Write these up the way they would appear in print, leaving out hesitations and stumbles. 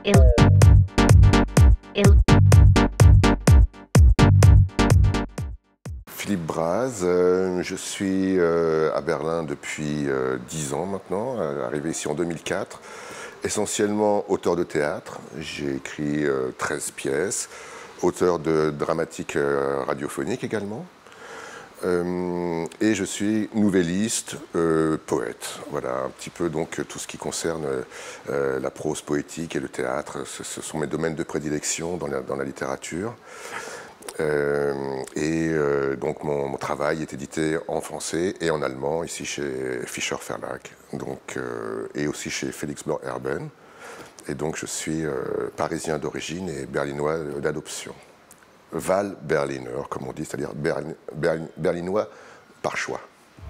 Philippe Braz, je suis à Berlin depuis 10 ans maintenant, arrivé ici en 2004. Essentiellement auteur de théâtre, j'ai écrit 13 pièces, auteur de dramatiques radiophoniques également. Et je suis nouvelliste, poète. Voilà un petit peu donc tout ce qui concerne la prose poétique et le théâtre. Ce sont mes domaines de prédilection dans la littérature. Donc mon travail est édité en français et en allemand, ici chez Fischer Verlag, donc, et aussi chez Felix Bloch Erben. Et donc je suis parisien d'origine et berlinois d'adoption. Wahl-Berliner, comme on dit, c'est-à-dire berlinois par choix.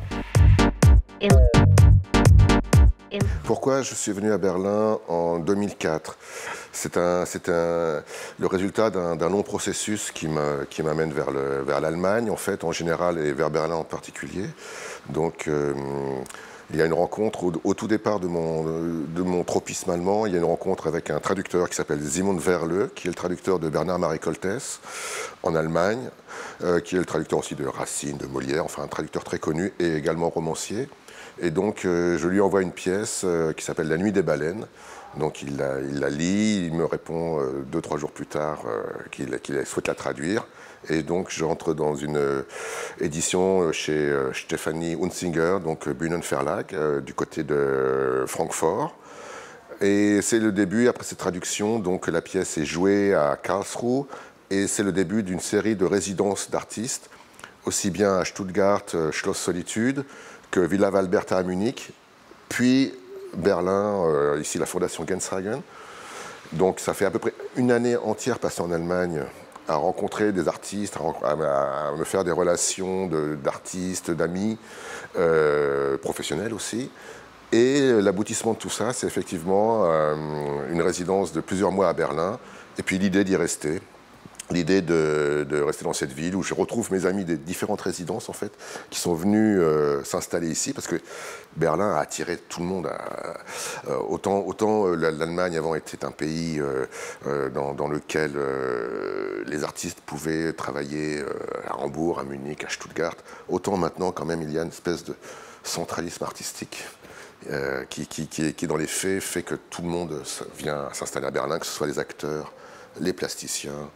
Pourquoi je suis venu à Berlin en 2004? C'est le résultat d'un long processus qui m'amène vers l'Allemagne, en fait, en général, et vers Berlin en particulier. Donc, il y a une rencontre au tout départ de mon tropisme allemand. Il y a une rencontre avec un traducteur qui s'appelle Simon Werle, qui est le traducteur de Bernard-Marie Koltès en Allemagne, qui est le traducteur aussi de Racine, de Molière, enfin un traducteur très connu et également romancier. Et donc, je lui envoie une pièce qui s'appelle La Nuit des baleines. Donc, il la lit, il me répond 2-3 jours plus tard qu'il souhaite la traduire. Et donc, j'entre dans une édition chez Stefanie Hunzinger, donc Bühnenverlag, du côté de Francfort. Et c'est le début, après cette traduction, donc la pièce est jouée à Karlsruhe. Et c'est le début d'une série de résidences d'artistes, aussi bien à Stuttgart, Schloss Solitude, que Villa Valberta à Munich, puis Berlin, ici la Fondation Genshagen. Donc ça fait à peu près une année entière passée en Allemagne à rencontrer des artistes, à me faire des relations d'artistes, d'amis, professionnels aussi. Et l'aboutissement de tout ça, c'est effectivement une résidence de plusieurs mois à Berlin, et puis l'idée d'y rester. L'idée de rester dans cette ville où je retrouve mes amis des différentes résidences en fait, qui sont venus s'installer ici parce que Berlin a attiré tout le monde. Autant l'Allemagne avant était un pays dans lequel les artistes pouvaient travailler à Hambourg, à Munich, à Stuttgart, autant maintenant quand même il y a une espèce de centralisme artistique qui dans les faits fait que tout le monde vient s'installer à Berlin, que ce soit les acteurs, les plasticiens,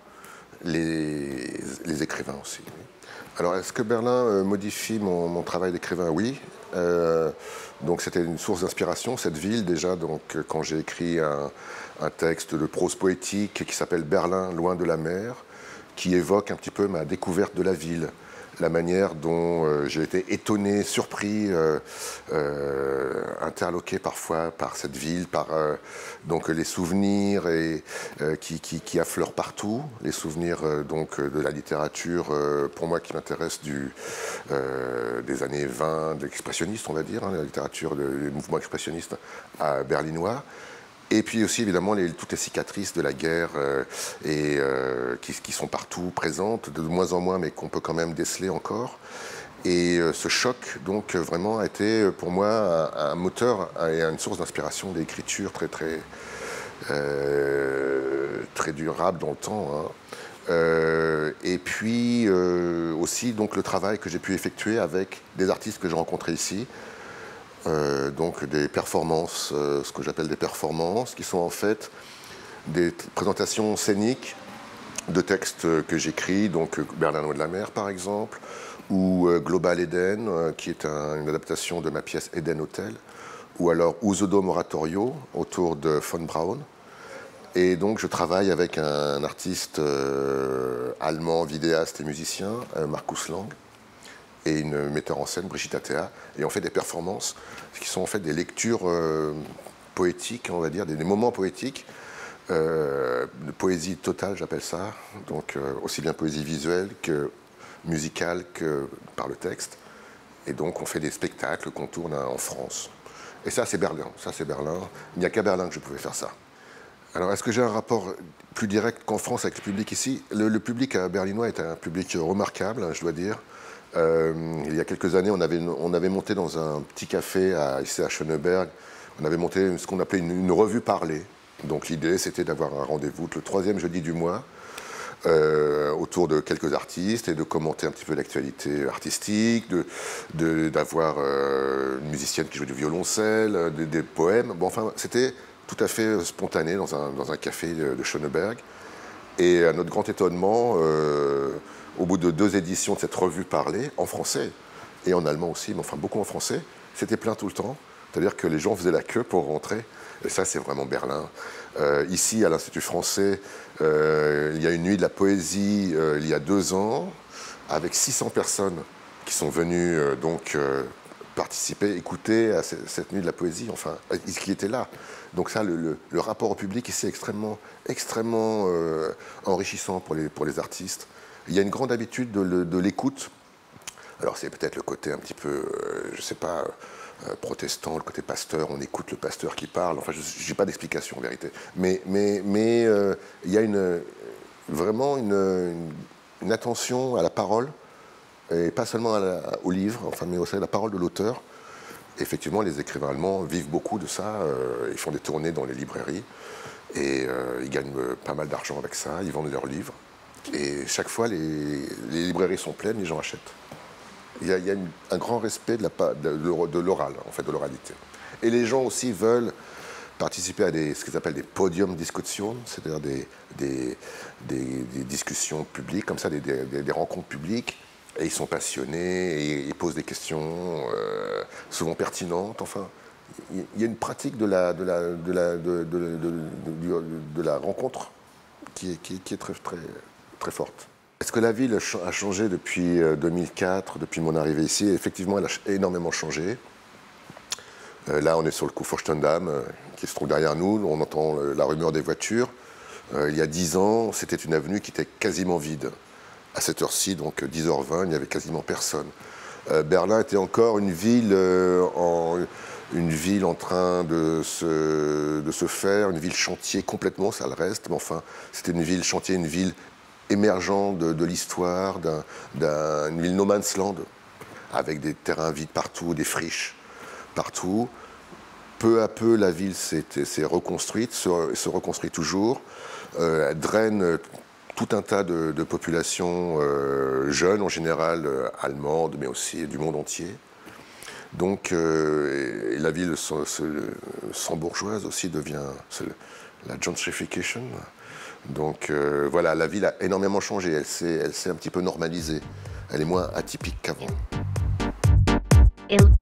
les écrivains aussi. Alors, est-ce que Berlin modifie mon travail d'écrivain? Oui. Donc, c'était une source d'inspiration, cette ville, déjà. Donc, quand j'ai écrit un texte de prose poétique qui s'appelle Berlin, loin de la mer, qui évoque un petit peu ma découverte de la ville, la manière dont j'ai été étonné, surpris, interloqué parfois par cette ville, par donc les souvenirs qui affleurent partout, les souvenirs donc de la littérature, pour moi qui m'intéresse des années 20, de l'expressionniste, on va dire, la littérature des mouvements expressionnistes berlinois. Et puis aussi, évidemment, toutes les cicatrices de la guerre qui sont partout présentes, de moins en moins, mais qu'on peut quand même déceler encore. Et ce choc, donc, vraiment, a été pour moi un moteur et une source d'inspiration d'écriture très durable dans le temps. Et puis aussi, donc, le travail que j'ai pu effectuer avec des artistes que j'ai rencontrés ici. Donc des performances, ce que j'appelle des performances, qui sont en fait des présentations scéniques de textes que j'écris, donc Berlin loin de la mer par exemple, ou Global Eden, qui est une adaptation de ma pièce Eden Hotel, ou alors Usodo Moratorio, autour de von Braun. Et donc je travaille avec un artiste allemand, vidéaste et musicien, Markus Lang, et une metteur en scène, Brigitte Attea, et on fait des performances qui sont en fait des lectures poétiques, on va dire, des moments poétiques, de poésie totale, j'appelle ça, donc aussi bien poésie visuelle que musicale que par le texte. Et donc on fait des spectacles qu'on tourne en France. Et ça c'est Berlin, Il n'y a qu'à Berlin que je pouvais faire ça. Alors est-ce que j'ai un rapport plus direct qu'en France avec le public ici? Le public berlinois est un public remarquable, je dois dire. Il y a quelques années, on avait monté dans un petit café ici à Schöneberg, on avait monté ce qu'on appelait une revue parlée. Donc l'idée, c'était d'avoir un rendez-vous le troisième jeudi du mois, autour de quelques artistes et de commenter un petit peu l'actualité artistique, d'avoir une musicienne qui joue du violoncelle, des poèmes. Bon, enfin, c'était tout à fait spontané dans un café de Schöneberg. Et à notre grand étonnement, au bout de 2 éditions de cette revue parlée, en français et en allemand aussi, mais enfin beaucoup en français, c'était plein tout le temps. C'est-à-dire que les gens faisaient la queue pour rentrer. Et ça, c'est vraiment Berlin. Ici, à l'Institut français, il y a une nuit de la poésie il y a 2 ans, avec 600 personnes qui sont venues participer, écouter à cette nuit de la poésie, enfin, qui étaient là. Donc ça, le rapport au public ici est extrêmement enrichissant pour les artistes. Il y a une grande habitude de l'écoute. Alors c'est peut-être le côté un petit peu, je ne sais pas, protestant, le côté pasteur, on écoute le pasteur qui parle, enfin je n'ai pas d'explication en vérité. Mais il y a vraiment une attention à la parole, et pas seulement au livre, enfin, mais aussi à la parole de l'auteur. Effectivement, les écrivains allemands vivent beaucoup de ça, ils font des tournées dans les librairies, et ils gagnent pas mal d'argent avec ça, ils vendent leurs livres. Et chaque fois, les librairies sont pleines, les gens achètent. Il y a un grand respect de l'oral, en fait, de l'oralité. Et les gens aussi veulent participer à ce qu'ils appellent des podium discussions, c'est-à-dire des discussions publiques, comme ça, des rencontres publiques. Et ils sont passionnés, et ils posent des questions souvent pertinentes. Enfin, il y a une pratique de la rencontre qui est très forte. Est-ce que la ville a changé depuis 2004, depuis mon arrivée ici? Effectivement, elle a énormément changé. Là, on est sur le Kurfürstendamm, qui se trouve derrière nous. On entend la rumeur des voitures. Il y a 10 ans, c'était une avenue qui était quasiment vide. À cette heure-ci, donc 10h20, il n'y avait quasiment personne. Berlin était encore une ville en train de se faire, une ville chantier complètement, ça le reste, mais enfin, c'était une ville chantier, une ville émergente de l'histoire, une ville no man's land, avec des terrains vides partout, des friches partout. Peu à peu, la ville s'est reconstruite, se reconstruit toujours. Elle draine tout un tas de populations jeunes, en général allemandes, mais aussi du monde entier. Donc la ville bourgeoise aussi devient la gentrification. Donc voilà, la ville a énormément changé, elle s'est un petit peu normalisée. Elle est moins atypique qu'avant.